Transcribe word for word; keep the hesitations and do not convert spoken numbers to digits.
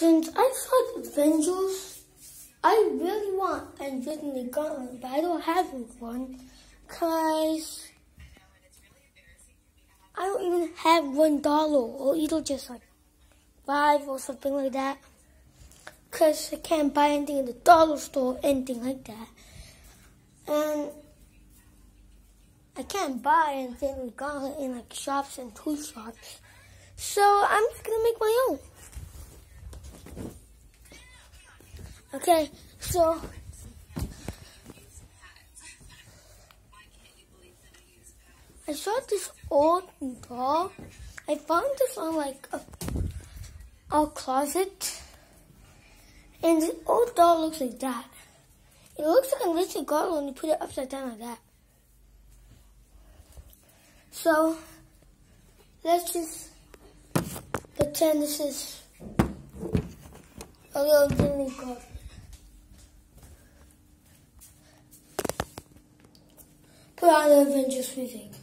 Since I saw Avengers, I really want an Infinity Gauntlet, but I don't have one because I don't even have one dollar or either just like five or something like that. Because I can't buy anything in the dollar store, anything like that. And I can't buy anything in Gauntlet in like shops and toy shops. So I'm just gonna make my own. Okay, so I saw this old doll. I found this on like a, a closet. And this old doll looks like that. It looks like a Infinity Gauntlet when you put it upside down like that. So let's just pretend this is a little Infinity Gauntlet. Put on the Avengers music.